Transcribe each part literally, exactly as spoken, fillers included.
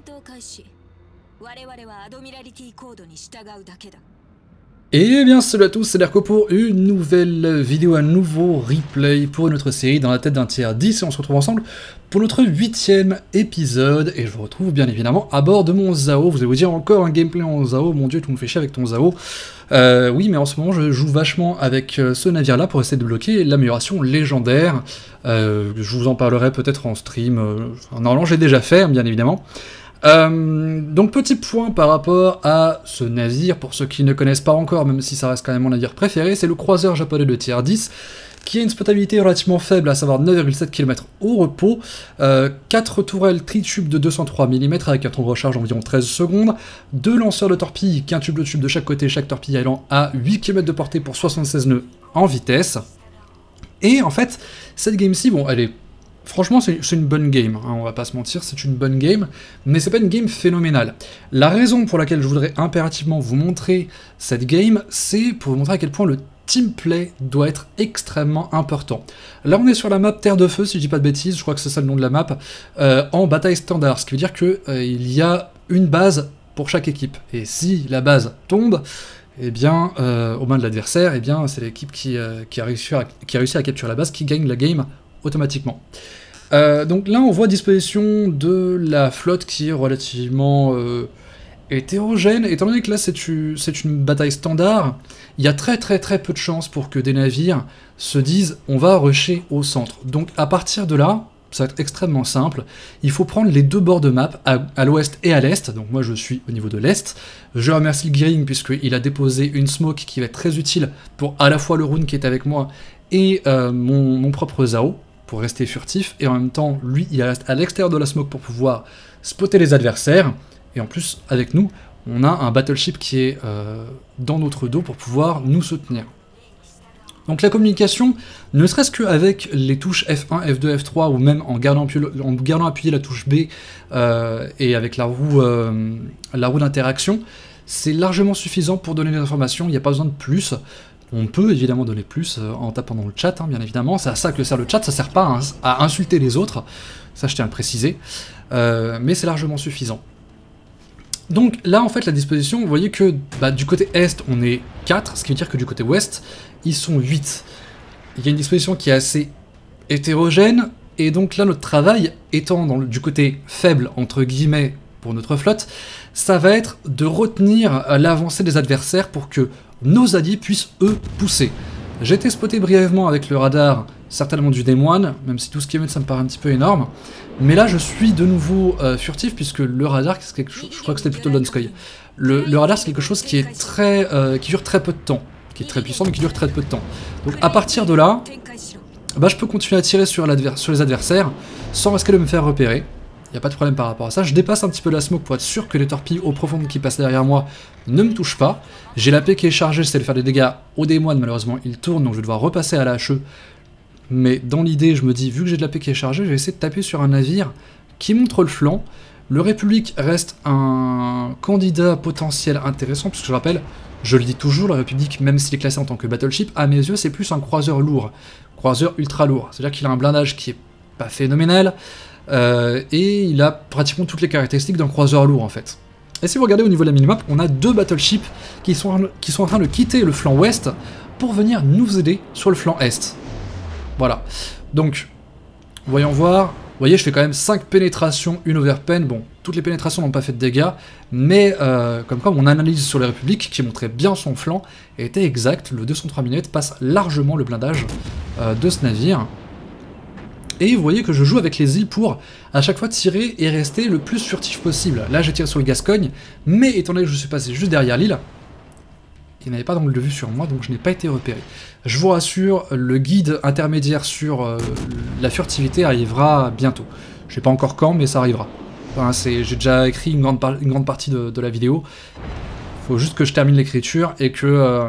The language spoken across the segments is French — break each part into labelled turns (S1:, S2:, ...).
S1: Et bien salut à tous, c'est Lerco pour une nouvelle vidéo, un nouveau replay pour notre série Dans la tête d'un tiers dix, et on se retrouve ensemble pour notre huitième épisode, et je vous retrouve bien évidemment à bord de mon Zao. Vous allez vous dire encore un gameplay en Zao, mon dieu tu me fais chier avec ton Zao. Euh, oui mais en ce moment je joue vachement avec ce navire là pour essayer de débloquer l'amélioration légendaire. Euh, je vous en parlerai peut-être en stream, euh, normalement j'ai déjà fait bien évidemment. Euh, donc petit point par rapport à ce navire, pour ceux qui ne connaissent pas encore, même si ça reste quand même mon navire préféré, c'est le croiseur japonais de tiers dix, qui a une spotabilité relativement faible, à savoir neuf virgule sept kilomètres au repos, euh, quatre tourelles tritubes de deux cent trois millimètres avec un temps de recharge d'environ treize secondes, deux lanceurs de torpilles, quintuples de tubes de chaque côté, chaque torpille allant à huit kilomètres de portée pour soixante-seize nœuds en vitesse. Et en fait, cette game-ci, bon, elle est franchement, c'est une bonne game, hein, on va pas se mentir, c'est une bonne game, mais c'est pas une game phénoménale. La raison pour laquelle je voudrais impérativement vous montrer cette game, c'est pour vous montrer à quel point le teamplay doit être extrêmement important. Là, on est sur la map Terre de Feu, si je dis pas de bêtises, je crois que c'est ça le nom de la map, euh, en bataille standard, ce qui veut dire qu'il euh, y a une base pour chaque équipe. Et si la base tombe, eh bien, euh, aux mains de l'adversaire, eh bien, c'est l'équipe qui, euh, qui, a réussi à, qui a réussi à capturer la base qui gagne la game automatiquement. Euh, donc là on voit à disposition de la flotte qui est relativement euh, hétérogène, étant donné que là c'est une, une bataille standard, il y a très très très peu de chances pour que des navires se disent on va rusher au centre. Donc à partir de là, ça va être extrêmement simple, il faut prendre les deux bords de map, à, à l'ouest et à l'est, donc moi je suis au niveau de l'est. Je remercie le Gearing puisqu'il a déposé une smoke qui va être très utile pour à la fois le Rune qui est avec moi et euh, mon, mon propre Zao, pour rester furtif, et en même temps, lui, il reste à l'extérieur de la smoke pour pouvoir spotter les adversaires, et en plus, avec nous, on a un battleship qui est euh, dans notre dos pour pouvoir nous soutenir. Donc la communication, ne serait-ce qu'avec les touches F un, F deux, F trois, ou même en gardant, en gardant appuyé la touche B, euh, et avec la roue, euh, la roue d'interaction, c'est largement suffisant pour donner des informations, il n'y a pas besoin de plus. On peut évidemment donner plus euh, en tapant dans le chat, hein, bien évidemment, c'est à ça que sert le chat, ça sert pas hein, à insulter les autres, ça je tiens à le préciser, euh, mais c'est largement suffisant. Donc là en fait la disposition, vous voyez que bah, du côté est on est quatre, ce qui veut dire que du côté ouest ils sont huit. Il y a une disposition qui est assez hétérogène, et donc là notre travail étant dans le, du côté faible entre guillemets pour notre flotte, ça va être de retenir l'avancée des adversaires pour que nos alliés puissent, eux, pousser. J'ai été spoté brièvement avec le radar, certainement du Demoine, même si tout ce qui est ça me paraît un petit peu énorme, mais là je suis de nouveau euh, furtif, puisque le radar, c'est quelque chose, je crois que c'était plutôt le Donskoy, le, le radar c'est quelque chose qui est très, euh, qui dure très peu de temps, qui est très puissant mais qui dure très peu de temps. Donc à partir de là, bah, je peux continuer à tirer sur, sur les adversaires, sans risquer de me faire repérer. Il n'y a pas de problème par rapport à ça. Je dépasse un petit peu la smoke pour être sûr que les torpilles eau profonde qui passent derrière moi ne me touchent pas. J'ai la paix qui est chargée, j'essaie de faire des dégâts au démoine, malheureusement il tourne, donc je vais devoir repasser à la H E. Mais dans l'idée, je me dis, vu que j'ai de la paix qui est chargée, je vais essayer de taper sur un navire qui montre le flanc. Le République reste un candidat potentiel intéressant, puisque je rappelle, je le dis toujours, le République, même s'il est classé en tant que battleship, à mes yeux c'est plus un croiseur lourd, croiseur ultra lourd. C'est-à-dire qu'il a un blindage qui est pas phénoménal, Euh, et il a pratiquement toutes les caractéristiques d'un croiseur lourd en fait. Et si vous regardez au niveau de la minimap, on a deux battleships qui sont, qui sont en train de quitter le flanc ouest pour venir nous aider sur le flanc est. Voilà. Donc, voyons voir. Vous voyez, je fais quand même cinq pénétrations, une overpen. Bon, toutes les pénétrations n'ont pas fait de dégâts, mais euh, comme quoi mon analyse sur les Républiques, qui montrait bien son flanc, était exacte. Le deux cent trois millimètres passe largement le blindage euh, de ce navire. Et vous voyez que je joue avec les îles pour à chaque fois tirer et rester le plus furtif possible. Là j'ai tiré sur le Gascogne, mais étant donné que je suis passé juste derrière l'île, il n'avait pas d'angle de vue sur moi, donc je n'ai pas été repéré. Je vous rassure, le guide intermédiaire sur euh, la furtivité arrivera bientôt. Je sais pas encore quand, mais ça arrivera. Enfin, j'ai déjà écrit une grande, par une grande partie de, de la vidéo. Il faut juste que je termine l'écriture et que... Euh,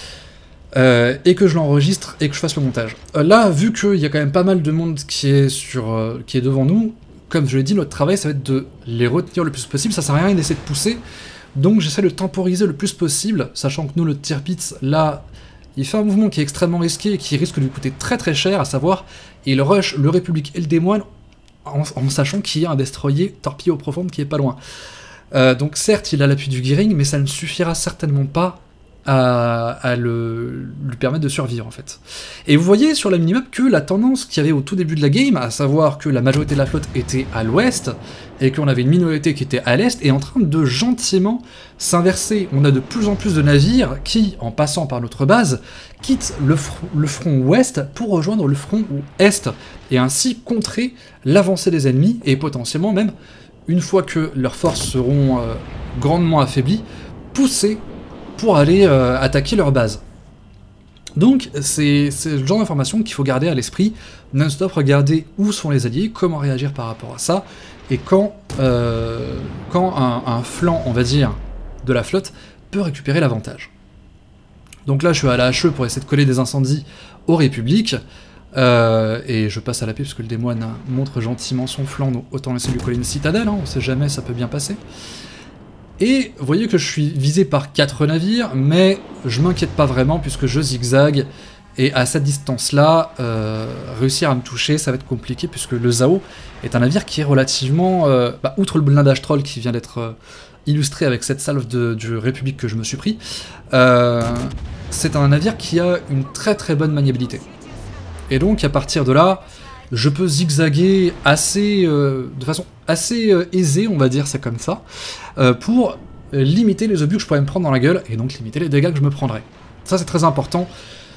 S1: Euh, et que je l'enregistre et que je fasse le montage. Euh, là, vu qu'il y a quand même pas mal de monde qui est, sur, euh, qui est devant nous, comme je l'ai dit, notre travail, ça va être de les retenir le plus possible, ça sert à rien d'essayer de pousser, donc j'essaie de temporiser le plus possible, sachant que nous, le Tirpitz, là, il fait un mouvement qui est extrêmement risqué et qui risque de lui coûter très très cher, à savoir, il rush le République et le Démoine en, en sachant qu'il y a un destroyer torpille au profond qui est pas loin. Euh, donc certes, il a l'appui du Gearing, mais ça ne suffira certainement pas à, à le, lui permettre de survivre, en fait. Et vous voyez sur la minimap que la tendance qu'il y avait au tout début de la game, à savoir que la majorité de la flotte était à l'ouest, et qu'on avait une minorité qui était à l'est, est en train de gentiment s'inverser. On a de plus en plus de navires qui, en passant par notre base, quittent le, fr le front ouest pour rejoindre le front est, et ainsi contrer l'avancée des ennemis, et potentiellement même, une fois que leurs forces seront euh, grandement affaiblies, pousser pour aller euh, attaquer leur base. Donc c'est le genre d'information qu'il faut garder à l'esprit, non-stop, regarder où sont les alliés, comment réagir par rapport à ça, et quand, euh, quand un, un flanc, on va dire, de la flotte peut récupérer l'avantage. Donc là je suis à la H E pour essayer de coller des incendies aux Républiques, euh, et je passe à la paix parce que le démoine montre gentiment son flanc, donc autant laisser lui coller une citadelle, hein, on sait jamais, ça peut bien passer. Et vous voyez que je suis visé par quatre navires, mais je m'inquiète pas vraiment puisque je zigzague, et à cette distance-là, euh, réussir à me toucher, ça va être compliqué puisque le Zao est un navire qui est relativement... Euh, bah, outre le blindage troll qui vient d'être euh, illustré avec cette salve de, du République que je me suis pris, euh, c'est un navire qui a une très très bonne maniabilité. Et donc à partir de là, je peux zigzaguer assez, euh, de façon assez euh, aisée, on va dire ça comme ça, euh, pour limiter les obus que je pourrais me prendre dans la gueule, et donc limiter les dégâts que je me prendrais. Ça c'est très important.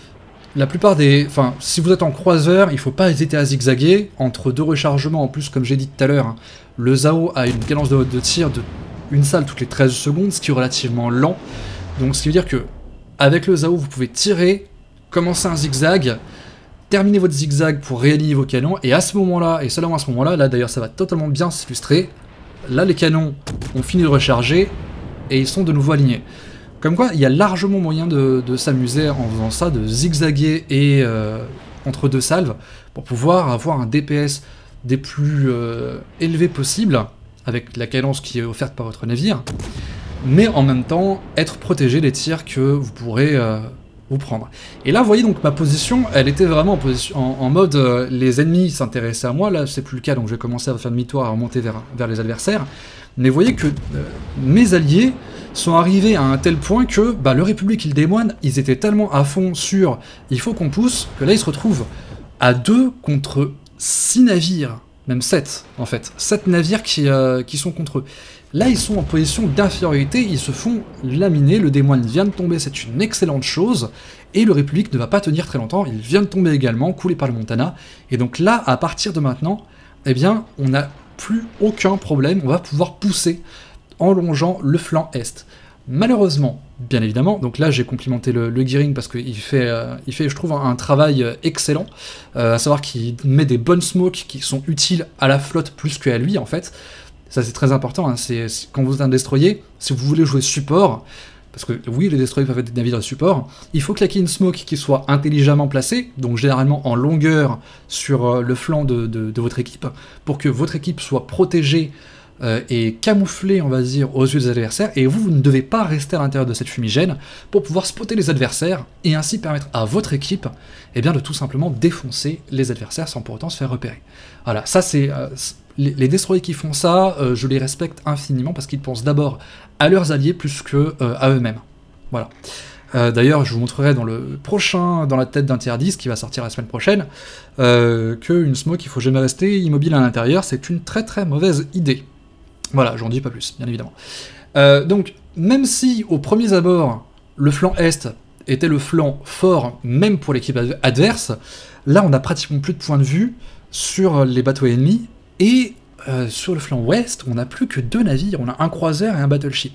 S1: La plupart des... Enfin, si vous êtes en croiseur, il faut pas hésiter à zigzaguer, entre deux rechargements en plus, comme j'ai dit tout à l'heure, hein, le Zao a une cadence de, de tir de une salle toutes les treize secondes, ce qui est relativement lent, donc ce qui veut dire que, avec le Zao, vous pouvez tirer, commencer un zigzag, terminez votre zigzag pour réaligner vos canons, et à ce moment-là, et seulement à ce moment-là, là d'ailleurs ça va totalement bien s'illustrer, là les canons ont fini de recharger, et ils sont de nouveau alignés. Comme quoi, il y a largement moyen de, de s'amuser en faisant ça, de zigzaguer et euh, entre deux salves, pour pouvoir avoir un D P S des plus euh, élevés possibles, avec la cadence qui est offerte par votre navire, mais en même temps, être protégé des tirs que vous pourrez... Euh, vous prendre. Et là, vous voyez, donc ma position, elle était vraiment en, position, en, en mode euh, les ennemis s'intéressaient à moi, là c'est plus le cas, donc je vais commencer à faire demi-tour, à remonter vers, vers les adversaires, mais vous voyez que euh, mes alliés sont arrivés à un tel point que bah, le République et le démoine, ils étaient tellement à fond sur il faut qu'on pousse, que là ils se retrouvent à deux contre six navires, même sept en fait, sept navires qui, euh, qui sont contre eux. Là, ils sont en position d'infériorité, ils se font laminer, le démoine vient de tomber, c'est une excellente chose, et le République ne va pas tenir très longtemps, il vient de tomber également, coulé par le Montana, et donc là, à partir de maintenant, eh bien, on n'a plus aucun problème, on va pouvoir pousser en longeant le flanc est. Malheureusement, bien évidemment, donc là j'ai complimenté le, le Gearing parce qu'il fait, euh, il fait, je trouve, un, un travail excellent, euh, à savoir qu'il met des bonnes smokes qui sont utiles à la flotte plus qu'à lui en fait. Ça c'est très important, hein. C'est quand vous êtes un destroyer, si vous voulez jouer support, parce que oui les destroyers peuvent être des navires de support, il faut claquer une smoke qui soit intelligemment placée, donc généralement en longueur sur le flanc de, de, de votre équipe, pour que votre équipe soit protégée euh, et camouflée, on va dire, aux yeux des adversaires, et vous, vous ne devez pas rester à l'intérieur de cette fumigène pour pouvoir spotter les adversaires, et ainsi permettre à votre équipe eh bien, de tout simplement défoncer les adversaires sans pour autant se faire repérer. Voilà, ça c'est... Euh, Les, les destroyers qui font ça, euh, je les respecte infiniment parce qu'ils pensent d'abord à leurs alliés plus que euh, à eux-mêmes. Voilà. Euh, D'ailleurs, je vous montrerai dans le prochain, dans la tête d'un tier dix qui va sortir la semaine prochaine, euh, qu'une smoke, il faut jamais rester immobile à l'intérieur, c'est une très très mauvaise idée. Voilà, j'en dis pas plus, bien évidemment. Euh, donc, même si au premier abord, le flanc est était le flanc fort, même pour l'équipe adverse, là on n'a pratiquement plus de points de vue sur les bateaux ennemis. Et euh, sur le flanc ouest, on n'a plus que deux navires, on a un croiseur et un battleship.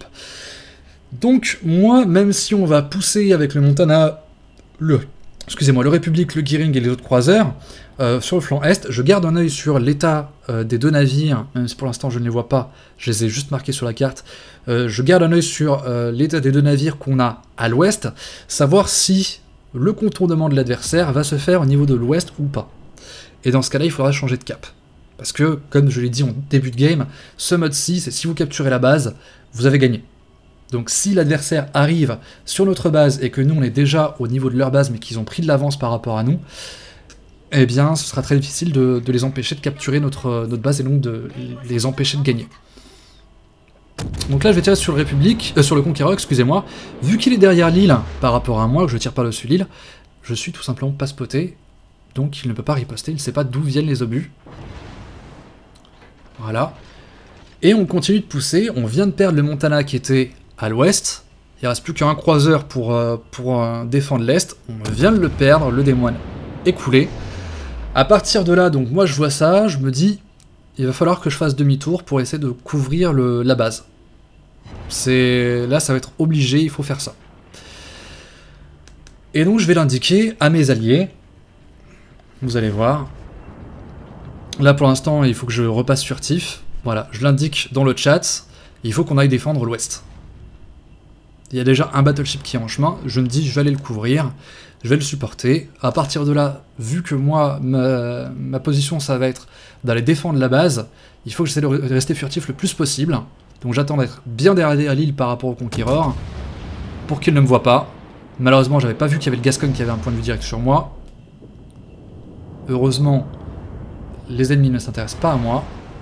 S1: Donc moi, même si on va pousser avec le Montana, le, excusez-moi, le République, le Gearing et les autres croiseurs, euh, sur le flanc est, je garde un œil sur l'état euh, des deux navires, même si pour l'instant je ne les vois pas, je les ai juste marqués sur la carte, euh, je garde un œil sur euh, l'état des deux navires qu'on a à l'ouest, savoir si le contournement de l'adversaire va se faire au niveau de l'ouest ou pas. Et dans ce cas-là, il faudra changer de cap. Parce que, comme je l'ai dit en début de game, ce mode-ci, c'est si vous capturez la base, vous avez gagné. Donc si l'adversaire arrive sur notre base et que nous on est déjà au niveau de leur base mais qu'ils ont pris de l'avance par rapport à nous, eh bien ce sera très difficile de, de les empêcher de capturer notre, notre base et donc de les empêcher de gagner. Donc là je vais tirer sur le République, euh, sur le Conquérant, excusez-moi. Vu qu'il est derrière l'île par rapport à moi, que je tire par-dessus l'île, je suis tout simplement pas spoté, donc il ne peut pas riposter, il ne sait pas d'où viennent les obus. Voilà. Et on continue de pousser, on vient de perdre le Montana qui était à l'ouest, il ne reste plus qu'un croiseur pour, euh, pour euh, défendre l'est, on vient de le perdre, le démoine est coulé. À partir de là, donc moi je vois ça, je me dis, il va falloir que je fasse demi-tour pour essayer de couvrir le, la base. C'est là ça va être obligé, il faut faire ça. Et donc je vais l'indiquer à mes alliés, vous allez voir. Là pour l'instant il faut que je repasse furtif. Voilà, je l'indique dans le chat, il faut qu'on aille défendre l'ouest. Il y a déjà un battleship qui est en chemin, je me dis je vais aller le couvrir, je vais le supporter. À partir de là, vu que moi, ma, ma position ça va être d'aller défendre la base, il faut que j'essaie de rester furtif le plus possible. Donc j'attends d'être bien derrière l'île par rapport au conquéreur, pour qu'il ne me voit pas. Malheureusement j'avais pas vu qu'il y avait le Gascogne qui avait un point de vue direct sur moi. Heureusement, les ennemis ne s'intéressent pas à moi.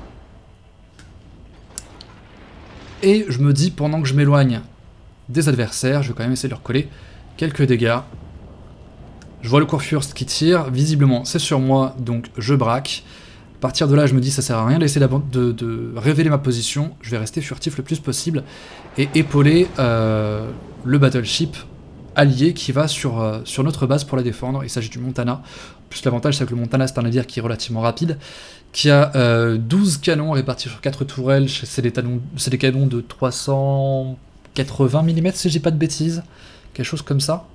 S1: Et je me dis, pendant que je m'éloigne des adversaires, je vais quand même essayer de leur coller quelques dégâts. Je vois le Kurfürst qui tire, visiblement c'est sur moi, donc je braque. À partir de là, je me dis, ça sert à rien d'essayer de, de révéler ma position, je vais rester furtif le plus possible et épauler euh, le battleship allié qui va sur, euh, sur notre base pour la défendre. Il s'agit du Montana. En plus, l'avantage, c'est que le Montana, c'est un navire qui est relativement rapide, qui a euh, douze canons répartis sur quatre tourelles. C'est des, des canons de trois cent quatre-vingts millimètres, si je dis pas de bêtises. Quelque chose comme ça.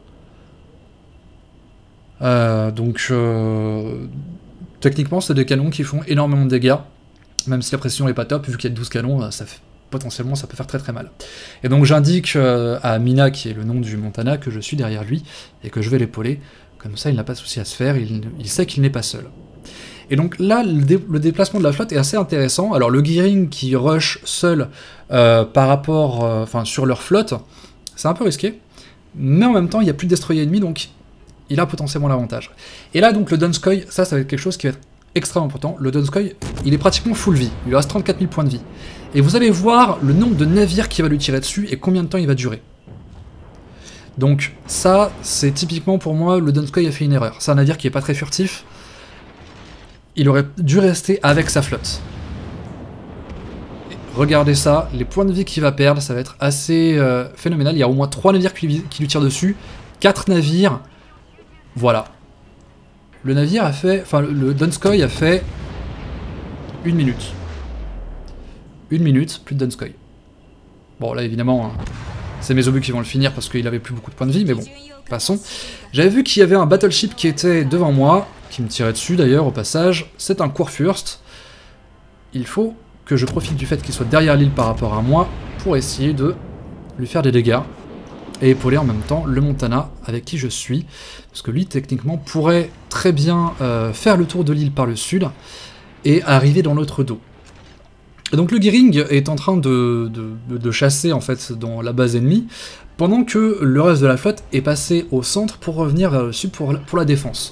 S1: Euh, donc, euh, techniquement, c'est des canons qui font énormément de dégâts. Même si la précision n'est pas top, vu qu'il y a douze canons, ça fait, potentiellement, ça peut faire très très mal. Et donc, j'indique euh, à Mina, qui est le nom du Montana, que je suis derrière lui et que je vais l'épauler. Comme ça, il n'a pas de souci à se faire, il, il sait qu'il n'est pas seul. Et donc là, le, dé le déplacement de la flotte est assez intéressant. Alors le Gearing qui rush seul euh, par rapport, euh, enfin sur leur flotte, c'est un peu risqué. Mais en même temps, il n'y a plus de destroyer ennemi, donc il a potentiellement l'avantage. Et là, donc le Donskoy, ça, ça va être quelque chose qui va être extrêmement important. Le Donskoy, il est pratiquement full vie. Il lui reste trente-quatre mille points de vie. Et vous allez voir le nombre de navires qui va lui tirer dessus et combien de temps il va durer. Donc ça, c'est typiquement pour moi, le Donskoy a fait une erreur. C'est un navire qui est pas très furtif. Il aurait dû rester avec sa flotte. Regardez ça, les points de vie qu'il va perdre, ça va être assez euh, phénoménal. Il y a au moins trois navires qui lui, qui lui tirent dessus, quatre navires. Voilà. Le navire a fait, enfin le Donskoy a fait une minute. Une minute, plus de Donskoy. Bon là évidemment, hein, c'est mes obus qui vont le finir parce qu'il avait plus beaucoup de points de vie, mais bon, passons. J'avais vu qu'il y avait un battleship qui était devant moi, qui me tirait dessus d'ailleurs au passage. C'est un Kurfürst. Il faut que je profite du fait qu'il soit derrière l'île par rapport à moi pour essayer de lui faire des dégâts et épauler en même temps le Montana avec qui je suis, parce que lui techniquement pourrait très bien euh, faire le tour de l'île par le sud et arriver dans notre dos. Et donc le Gearing est en train de, de, de chasser en fait dans la base ennemie, pendant que le reste de la flotte est passé au centre pour revenir vers le sud pour, pour la défense.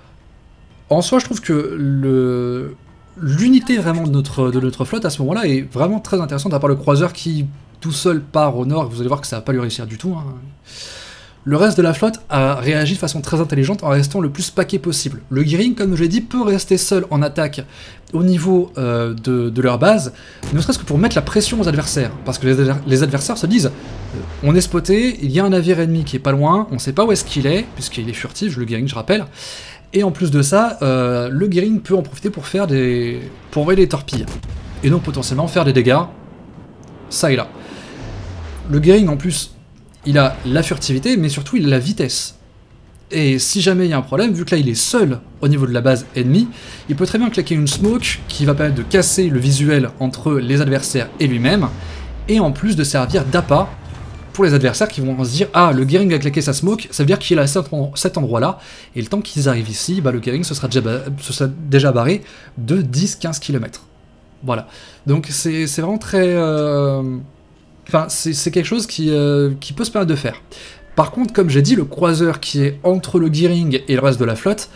S1: En soi, je trouve que le l'unité vraiment de notre, de notre flotte à ce moment-là est vraiment très intéressante, à part le croiseur qui tout seul part au nord, vous allez voir que ça va pas lui réussir du tout. Hein. Le reste de la flotte a réagi de façon très intelligente en restant le plus paquet possible. Le Gearing, comme je l'ai dit, peut rester seul en attaque au niveau euh, de, de leur base, ne serait-ce que pour mettre la pression aux adversaires, parce que les, les adversaires se disent euh, on est spoté, il y a un navire ennemi qui est pas loin, on sait pas où est-ce qu'il est, puisqu'il est furtif, le Gearing je rappelle, et en plus de ça, euh, le Gearing peut en profiter pour faire des... pour envoyer des torpilles, et donc potentiellement faire des dégâts, ça et là. Le Gearing en plus, il a la furtivité, mais surtout il a la vitesse. Et si jamais il y a un problème, vu que là il est seul au niveau de la base ennemie, il peut très bien claquer une smoke qui va permettre de casser le visuel entre les adversaires et lui-même, et en plus de servir d'appât pour les adversaires qui vont se dire « Ah, le Gearing a claqué sa smoke, ça veut dire qu'il est à cet endroit-là, et le temps qu'ils arrivent ici, bah, le Gearing se sera, déjà se sera déjà barré de dix à quinze kilomètres. » Voilà. Donc c'est vraiment très... Euh... Enfin, c'est quelque chose qui, euh, qui peut se permettre de faire. Par contre, comme j'ai dit, le croiseur qui est entre le Gearing et le reste de la flotte,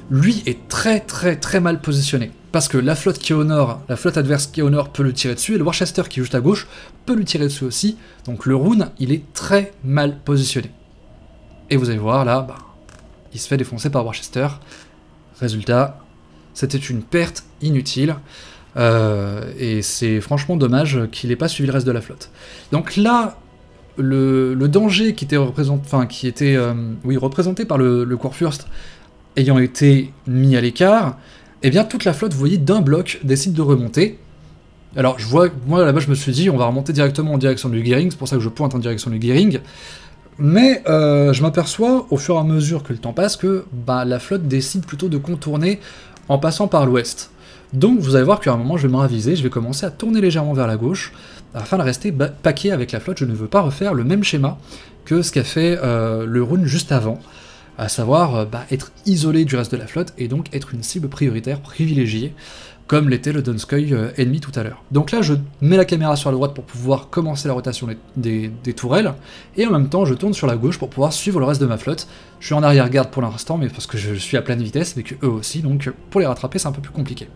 S1: lui est très très très mal positionné. Parce que la flotte qui est au nord, la flotte adverse qui est au nord peut le tirer dessus, et le Worcester qui est juste à gauche peut lui tirer dessus aussi. Donc le Rune, il est très mal positionné. Et vous allez voir là, bah, il se fait défoncer par Worcester. Résultat, c'était une perte inutile. Euh, et c'est franchement dommage qu'il n'ait pas suivi le reste de la flotte. Donc là, le, le danger qui était, représent, enfin, qui était euh, oui, représenté par le, le Kurfürst ayant été mis à l'écart, eh bien toute la flotte, vous voyez, d'un bloc décide de remonter. Alors je vois, moi là-bas je me suis dit on va remonter directement en direction du Gearing, c'est pour ça que je pointe en direction du Gearing. Mais euh, je m'aperçois au fur et à mesure que le temps passe que bah, la flotte décide plutôt de contourner en passant par l'ouest. Donc vous allez voir qu'à un moment je vais me raviser, je vais commencer à tourner légèrement vers la gauche, afin de rester paqué avec la flotte. Je ne veux pas refaire le même schéma que ce qu'a fait euh, le Rune juste avant, à savoir euh, bah, être isolé du reste de la flotte, et donc être une cible prioritaire, privilégiée, comme l'était le Donskoy euh, ennemi tout à l'heure. Donc là je mets la caméra sur la droite pour pouvoir commencer la rotation des, des, des tourelles, et en même temps je tourne sur la gauche pour pouvoir suivre le reste de ma flotte. Je suis en arrière-garde pour l'instant, mais parce que je suis à pleine vitesse, mais que eux aussi, donc pour les rattraper c'est un peu plus compliqué.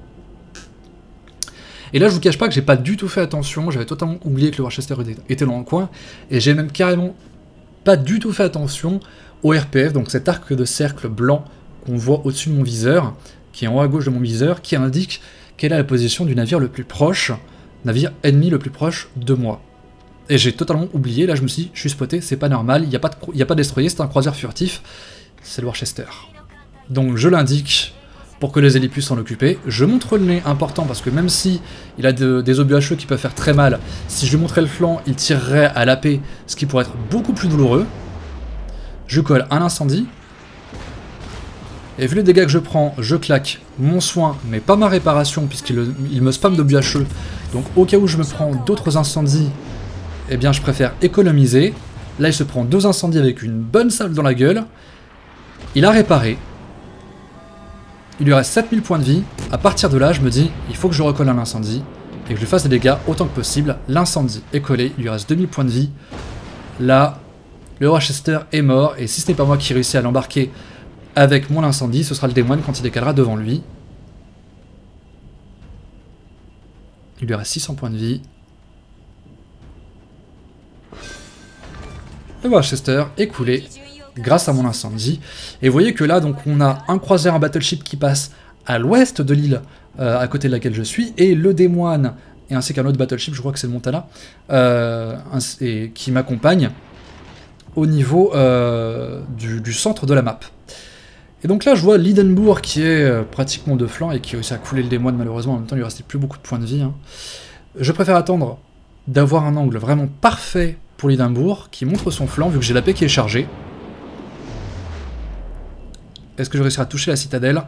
S1: Et là, je vous cache pas que j'ai pas du tout fait attention, j'avais totalement oublié que le Worcester était dans le coin, et j'ai même carrément pas du tout fait attention au R P F, donc cet arc de cercle blanc qu'on voit au-dessus de mon viseur, qui est en haut à gauche de mon viseur, qui indique quelle est la position du navire le plus proche, navire ennemi le plus proche de moi. Et j'ai totalement oublié, là je me suis dit, je suis spoté, c'est pas normal, il n'y a pas de, il y a pas de destroyer, c'est un croiseur furtif, c'est le Worcester. Donc je l'indique pour que les hélices puissent s'en occuper. Je montre le nez, important, parce que même si il a de, des obus hacheux qui peuvent faire très mal, si je lui montrais le flanc, il tirerait à l'A P, ce qui pourrait être beaucoup plus douloureux. Je colle un incendie. Et vu les dégâts que je prends, je claque mon soin, mais pas ma réparation, puisqu'il il me spamme d'obus hacheux. Donc au cas où je me prends d'autres incendies, eh bien je préfère économiser. Là il se prend deux incendies avec une bonne salve dans la gueule. Il a réparé. Il lui reste sept mille points de vie. À partir de là, je me dis, il faut que je recolle un incendie et que je lui fasse des dégâts autant que possible. L'incendie est collé, il lui reste deux mille points de vie. Là, le Worcester est mort, et si ce n'est pas moi qui réussis à l'embarquer avec mon incendie, ce sera le démoine quand il décalera devant lui. Il lui reste six cents points de vie. Le Worcester est coulé grâce à mon incendie. Et vous voyez que là, donc, on a un croiseur, un battleship qui passe à l'ouest de l'île euh, à côté de laquelle je suis, et le démoine, et ainsi qu'un autre battleship, je crois que c'est le Montana, euh, et, qui m'accompagne au niveau euh, du, du centre de la map. Et donc là, je vois l'Hindenburg qui est euh, pratiquement de flanc et qui a réussi à couler le démoine, malheureusement. En même temps, il lui restait plus beaucoup de points de vie. Hein. Je préfère attendre d'avoir un angle vraiment parfait pour l'Hindenburg, qui montre son flanc, vu que j'ai la paix qui est chargée. Est-ce que je réussirai à toucher la citadelle?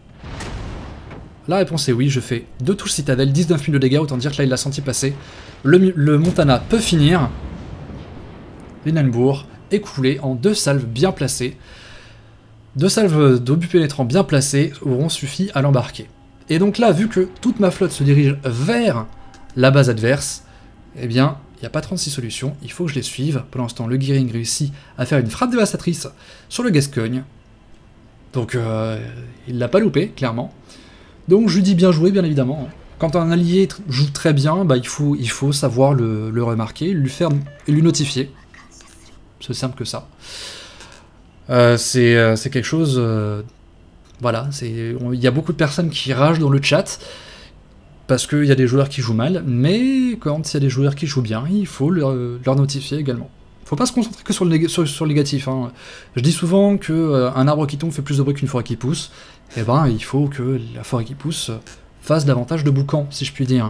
S1: La réponse est oui, je fais deux touches citadelle, dix-neuf mille de dégâts, autant dire que là il l'a senti passer. Le, le Montana peut finir. L'Hindenburg est coulé en deux salves bien placées. Deux salves d'obus pénétrants bien placées auront suffi à l'embarquer. Et donc là, vu que toute ma flotte se dirige vers la base adverse, eh bien, il n'y a pas trente-six solutions, il faut que je les suive. Pendant ce temps, le Gearing réussit à faire une frappe dévastatrice sur le Gascogne. Donc euh, il l'a pas loupé, clairement. Donc je lui dis bien joué, bien évidemment. Quand un allié joue très bien, bah, il, faut, il faut savoir le, le remarquer, lui faire, lui notifier. C'est simple que ça. Euh, c'est euh, quelque chose... Euh, voilà, il y a beaucoup de personnes qui ragent dans le chat, parce qu'il y a des joueurs qui jouent mal, mais quand il y a des joueurs qui jouent bien, il faut leur, leur notifier également. Faut pas se concentrer que sur le, sur, sur le négatif. Hein. Je dis souvent qu'un euh, arbre qui tombe fait plus de bruit qu'une forêt qui pousse. Et ben, il faut que la forêt qui pousse fasse davantage de boucan, si je puis dire.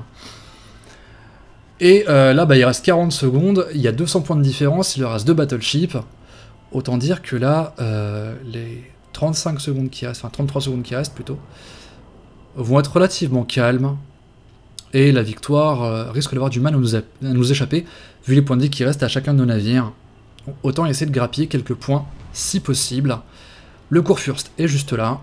S1: Et euh, là, bah, il reste quarante secondes, il y a deux cents points de différence, il leur reste deux battleships. Autant dire que là, euh, les trente-cinq secondes qui restent, enfin trente-trois secondes qui restent plutôt, vont être relativement calmes. Et la victoire euh, risque d'avoir du mal à nous, à nous échapper, vu les points de vie qui restent à chacun de nos navires. Donc, autant essayer de grappiller quelques points, si possible. Le Kurfürst est juste là.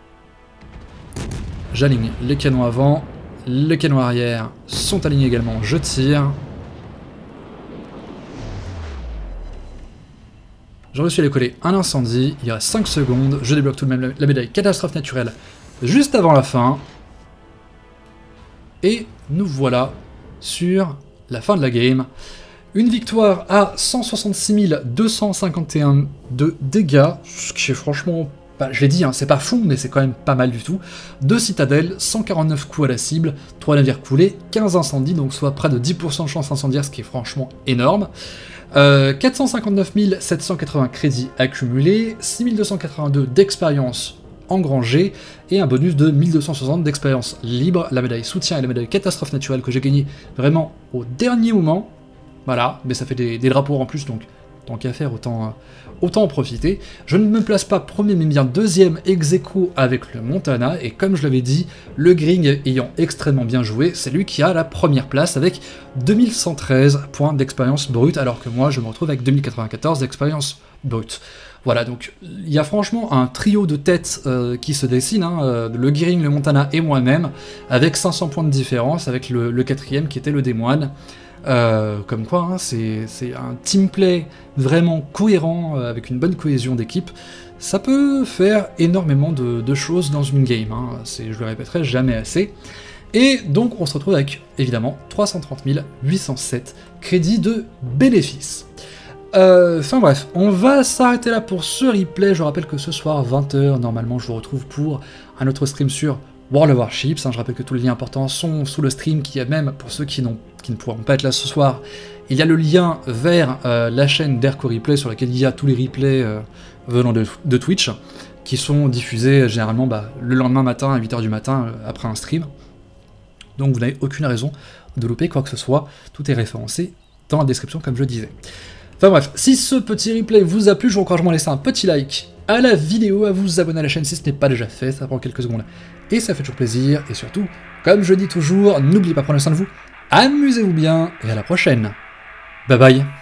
S1: J'aligne les canons avant, les canons arrière sont alignés également, je tire. J'en suis allé coller un incendie, il y a cinq secondes, je débloque tout de même la médaille catastrophe naturelle juste avant la fin. Et nous voilà sur la fin de la game. Une victoire à cent soixante-six mille deux cent cinquante et un de dégâts, ce qui est franchement, bah, je l'ai dit, hein, c'est pas fou, mais c'est quand même pas mal du tout. Deux citadelles, cent quarante-neuf coups à la cible, trois navires coulés, quinze incendies, donc soit près de dix pour cent de chance incendiaire, ce qui est franchement énorme. Euh, quatre cent cinquante-neuf mille sept cent quatre-vingts crédits accumulés, six mille deux cent quatre-vingt-deux d'expérience engrangée, et un bonus de mille deux cent soixante d'expérience libre, la médaille soutien et la médaille catastrophe naturelle que j'ai gagné vraiment au dernier moment. Voilà, mais ça fait des, des drapeaux en plus, donc tant qu'à faire, autant, euh, autant en profiter. Je ne me place pas premier, mais bien deuxième ex aequo avec le Montana, et comme je l'avais dit, le Gring ayant extrêmement bien joué, c'est lui qui a la première place avec deux mille cent treize points d'expérience brute, alors que moi je me retrouve avec deux mille quatre-vingt-quatorze d'expérience brute. Voilà, donc il y a franchement un trio de têtes euh, qui se dessine, hein, euh, le Gring, le Montana et moi-même, avec cinq cents points de différence, avec le, le quatrième qui était le Démoine. Euh, comme quoi, hein, c'est un team play vraiment cohérent, euh, avec une bonne cohésion d'équipe. Ça peut faire énormément de, de choses dans une game, hein, je le répéterai jamais assez. Et donc on se retrouve avec, évidemment, trois cent trente mille huit cent sept crédits de bénéfices. Euh, enfin bref, on va s'arrêter là pour ce replay. Je rappelle que ce soir, vingt heures, normalement, je vous retrouve pour un autre stream sur World of Warships. Hein, je rappelle que tous les liens importants sont sous le stream, qui a même, pour ceux qui, qui ne pourront pas être là ce soir, il y a le lien vers euh, la chaîne d'Erco Replay, sur laquelle il y a tous les replays euh, venant de, de Twitch, qui sont diffusés généralement bah, le lendemain matin à huit heures du matin, euh, après un stream. Donc vous n'avez aucune raison de louper quoi que ce soit, tout est référencé dans la description comme je disais. Enfin bref, si ce petit replay vous a plu, je vous encourage à laisser un petit like à la vidéo, à vous abonner à la chaîne si ce n'est pas déjà fait, ça prend quelques secondes et ça fait toujours plaisir, et surtout, comme je dis toujours, n'oubliez pas de prendre soin de vous, amusez-vous bien, et à la prochaine. Bye bye.